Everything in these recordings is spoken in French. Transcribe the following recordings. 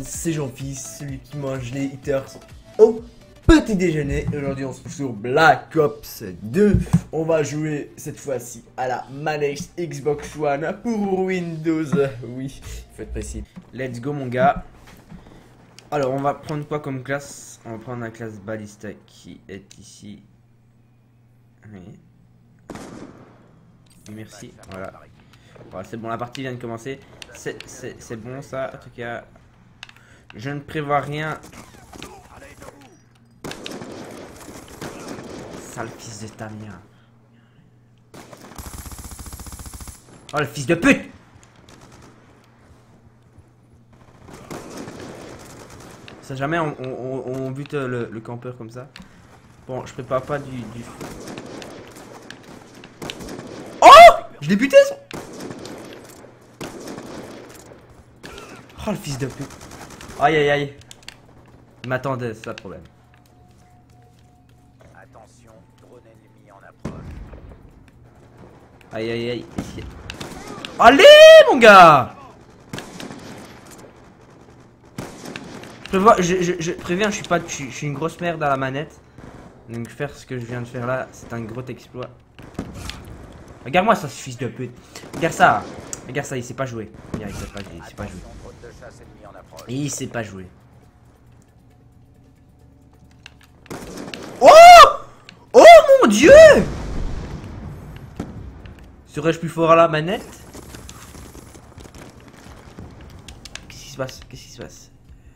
c'est Jean-Fils, celui qui mange les hitters au petit déjeuner. Et aujourd'hui on se retrouve sur Black Ops 2. On va jouer cette fois-ci à la manette Xbox One pour Windows. Oui, il faut être précis. Let's go mon gars. Alors on va prendre quoi comme classe? On va prendre la classe Ballista qui est ici. Oui. Merci, voilà. Voilà, c'est bon, la partie vient de commencer. C'est bon ça, en tout cas. Je ne prévois rien. Sale fils de ta mère. Oh le fils de pute! Ça jamais on bute le campeur comme ça. Bon, je prépare pas du... Oh! Je l'ai buté ça! Oh le fils de pute. Aïe aïe aïe. Il m'attendait, c'est ça le problème. Attention, drone ennemi en approche. Aïe aïe aïe. Ici. Allez mon gars! Je préviens, je suis une grosse merde à la manette. Donc faire ce que je viens de faire là, c'est un gros exploit. Regarde-moi ça, ce fils de pute. Regarde ça. Regarde ça, il sait pas jouer. Regarde, il sait pas jouer. Il sait pas jouer. Oh! Oh mon dieu! Serais-je plus fort à la manette? Qu'est-ce qui se passe? Qu'est-ce qui se passe?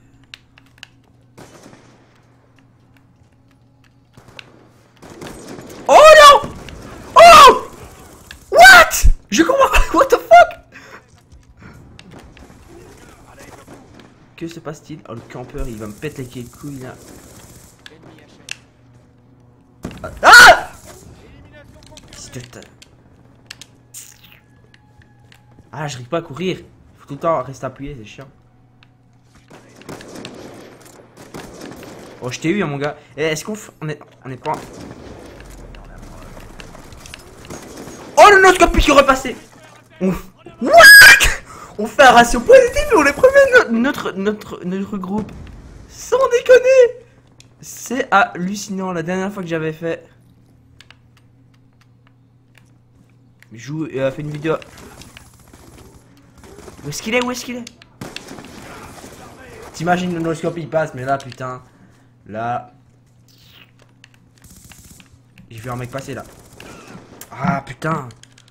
Oh non! Oh! What? Je comprends pas. What the fuck? Que se passe-t-il? Oh le campeur il va me péter les couilles là. Ah! Ah j'arrive pas à courir. Faut tout le temps rester appuyé, c'est chiant. Oh je t'ai eu hein, mon gars. Eh, est-ce qu'on est pas... Oh le noscope qui est repassé. What? On fait un ratio positif et on est premier de notre groupe. Sans déconner. C'est hallucinant. La dernière fois que j'avais fait... Joue et a fait une vidéo. Où est-ce qu'il est? Où est-ce qu'il est? T'imagines le noscope il passe, mais là putain. Là. J'ai vu un mec passer là. Ah putain.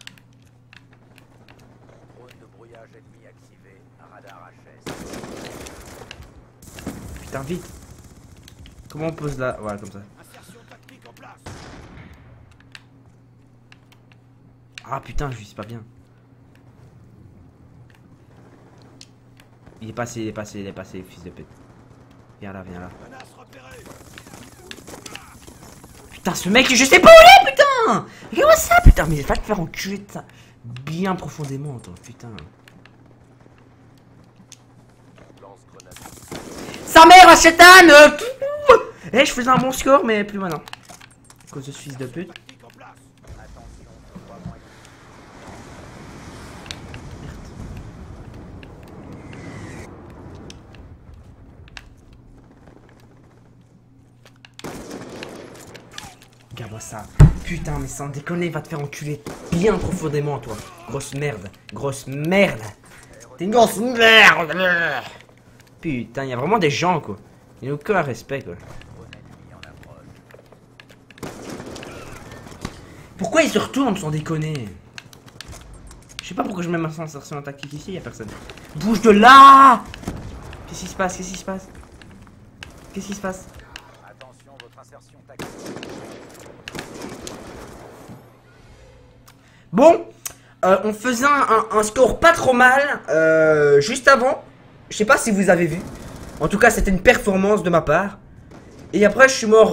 Putain vite. Comment on pose là? Voilà comme ça. Ah putain je vise pas bien. Il est passé, fils de pute. Viens là, viens là. Putain ce mec je sais pas où il est putain. Regarde-moi ça putain. Mais va te faire enculer de ça. Bien profondément toi putain. Sa mère Chétan. Eh je faisais un bon score mais plus maintenant. À cause de ce fils de pute. Regarde-moi ça. Putain, mais sans déconner, il va te faire enculer bien profondément, toi. Grosse merde. Grosse merde. T'es une grosse merde. Putain, il y a vraiment des gens, quoi. Il n'y a aucun respect, quoi. Pourquoi il se retourne sans déconner? Je sais pas pourquoi je mets ma sensation tactique ici, il y a personne. Bouge de là! Qu'est-ce qui se passe? Qu'est-ce qui se passe? Qu'est-ce qui se passe? Attention, votre insertion tactique. Bon, on faisait un score pas trop mal juste avant. Je sais pas si vous avez vu. En tout cas, c'était une performance de ma part. Et après, je suis mort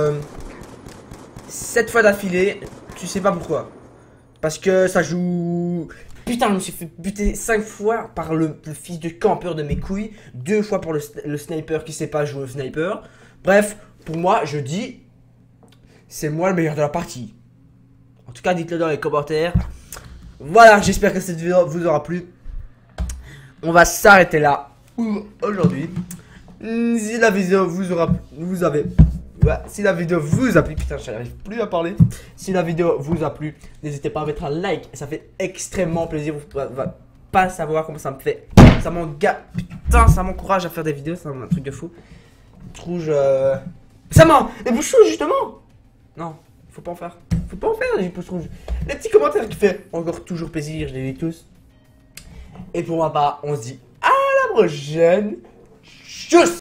7 fois d'affilée. Tu sais pas pourquoi. Parce que ça joue... Putain, je me suis fait buter 5 fois par le fils de campeur de mes couilles. 2 fois par le sniper qui sait pas jouer au sniper. Bref, pour moi, je dis... C'est moi le meilleur de la partie. En tout cas, dites-le dans les commentaires. Voilà, j'espère que cette vidéo vous aura plu. On va s'arrêter là. pour aujourd'hui. Si la vidéo si la vidéo vous a plu, putain, j'arrive plus à parler. Si la vidéo vous a plu, n'hésitez pas à mettre un like, ça fait extrêmement plaisir. Vous pouvez pas savoir comment ça me fait. Ça putain, ça m'encourage à faire des vidéos, c'est un truc de fou. Rouge, ça ment. Les pouces rouges justement. Non, faut pas en faire. Faut pas en faire les pouces rouges. Les petits commentaires qui fait encore toujours plaisir, je les lis tous. Et pour ma part, on se dit à la prochaine. Tchuss.